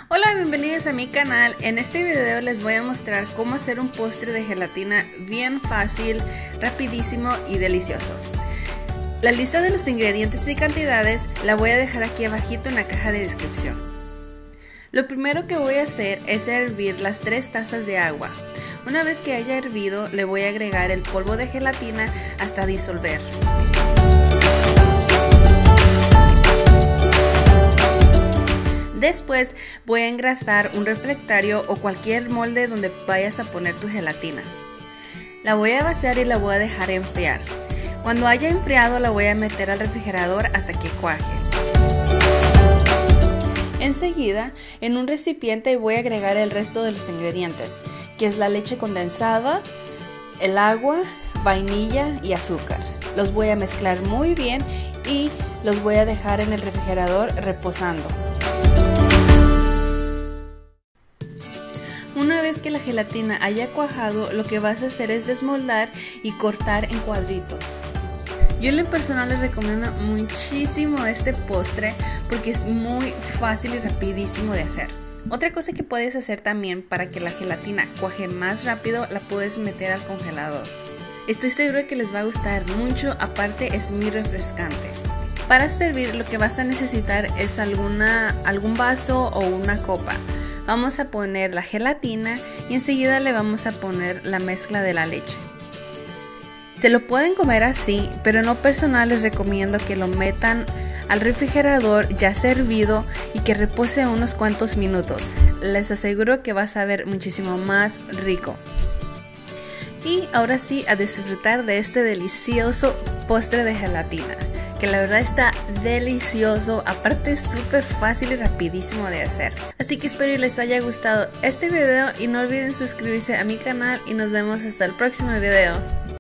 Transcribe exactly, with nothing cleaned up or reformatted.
Hola, bienvenidos a mi canal. En este video les voy a mostrar cómo hacer un postre de gelatina bien fácil, rapidísimo y delicioso. La lista de los ingredientes y cantidades la voy a dejar aquí abajito en la caja de descripción. Lo primero que voy a hacer es hervir las tres tazas de agua. Una vez que haya hervido, le voy a agregar el polvo de gelatina hasta disolver. Después voy a engrasar un refractario o cualquier molde donde vayas a poner tu gelatina. La voy a vaciar y la voy a dejar enfriar. Cuando haya enfriado la voy a meter al refrigerador hasta que cuaje. Enseguida, en un recipiente voy a agregar el resto de los ingredientes, que es la leche condensada, el agua, vainilla y azúcar. Los voy a mezclar muy bien y los voy a dejar en el refrigerador reposando. Una vez que la gelatina haya cuajado, lo que vas a hacer es desmoldar y cortar en cuadritos. Yo en lo personal les recomiendo muchísimo este postre porque es muy fácil y rapidísimo de hacer. Otra cosa que puedes hacer también para que la gelatina cuaje más rápido, la puedes meter al congelador. Estoy seguro de que les va a gustar mucho, aparte es muy refrescante. Para servir lo que vas a necesitar es alguna, algún vaso o una copa. Vamos a poner la gelatina y enseguida le vamos a poner la mezcla de la leche. Se lo pueden comer así, pero en lo personal les recomiendo que lo metan al refrigerador ya servido y que repose unos cuantos minutos. Les aseguro que va a saber muchísimo más rico. Y ahora sí, a disfrutar de este delicioso postre de gelatina, que la verdad está delicioso, aparte es súper fácil y rapidísimo de hacer. Así que espero que les haya gustado este video y no olviden suscribirse a mi canal y nos vemos hasta el próximo video.